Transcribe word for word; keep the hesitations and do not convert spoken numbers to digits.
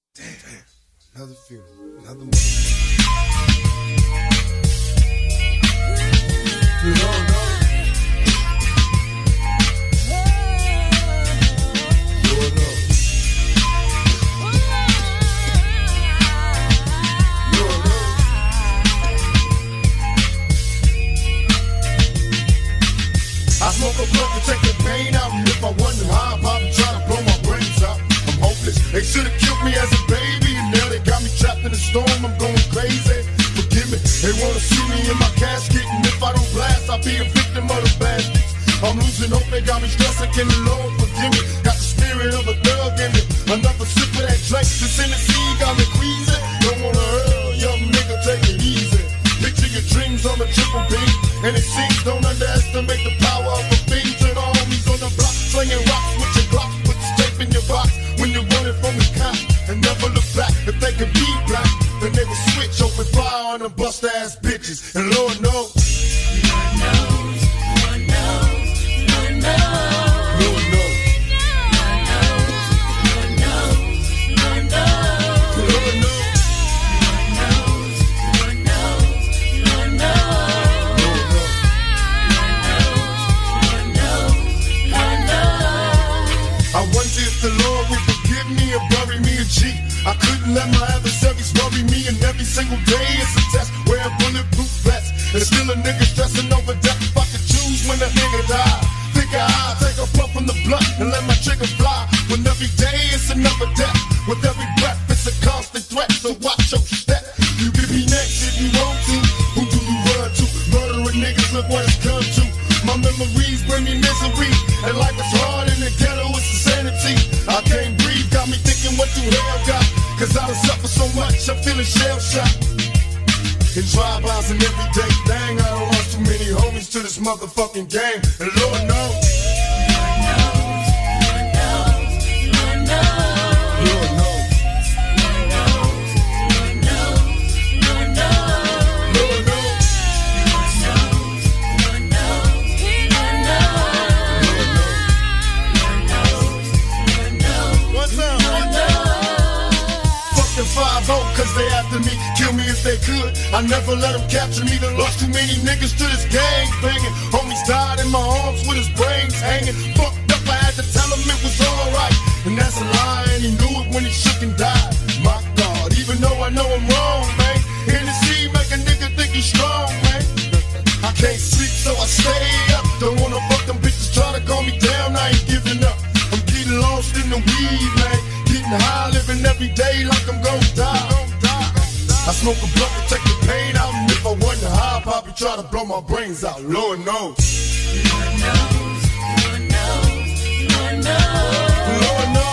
Damn, damn. Another funeral. Another mother. You don't know. Lord knows. Lord knows. I smoke a blunt to take the pain out, and if I wonder how, I'm probably trying to blow my brains out. I'm hopeless. They should have killed me as a baby, and now they got me trapped in the storm. I'm going crazy. Forgive me. They wanna see me in my casket, and if I don't blast, I'll be a victim of the bastards. I'm losing hope. They got me stressing. Can the Lord forgive me? Got the spirit of a thug in me. Another sip of that drink. This Tennessee got me queasy. Don't wanna hurt, young nigga, take it easy. Picture your dreams on a triple B, and it seems don't underestimate the power of a fiend. To the homies on the block, slinging rocks with your Glock, put the tape in your box when you're running from the cop, and never look back. If they could be black, then they would switch, open fire on them bust ass bitches. And Lord knows, Lord knows, Lord knows, Lord knows, Lord knows, Lord knows, Lord knows, Lord knows, Lord knows, Lord knows, Lord knows, Lord knows, Lord knows. Lord knows, Lord knows. I wonder if the Lord would forgive me or bury me a G. I couldn't let my adversaries worry me, and every single day it's a test. Wear bulletproof vests, and still a nigga stressing over death. If I could choose when a nigga die, figure I'll take a puff from the blunt and let my trigger fly. When every day it's another death, with every breath it's a constant threat. So watch your step. You can be next if you want to. Who do you run to? Murdering niggas, look what it's come to. My memories bring me misery, and life is hard in the ghetto, it's insanity. I can't breathe, got me thinking what you hell got. Cause I done suffer so much, I'm feeling shell-shocked. In drive-bys and everyday thing, I don't lost too many homies to this motherfucking game. And Lord knows, Lord knows, Lord knows, Lord knows, Lord knows, Lord knows, Lord knows, Lord knows, Lord knows, Lord knows, Lord knows, Lord knows, Lord knows, What's up? Lord knows. Fucking five oh, cause they after me, kill me if they could. I never let them capture me, done lost too many niggas to this gang banging. Homies died in my arms with his brains hanging. Fucked up, I had to tell him it was alright. And that's a lie, and he knew it when he shook and died. My God, even though I know I'm wrong, man. Hennessy make a nigga think he's strong, man. I can't sleep, so I stay up. Don't wanna fuck them bitches try to calm me down, I ain't giving up. I'm getting lost in the weed, man. Getting high, living every day like I'm gon' die. I smoke a blunt to take the pain out, and if I wonder how, I'll probably try to blow my brains out. Lord knows. Lord knows, Lord knows, Lord knows. Lord knows.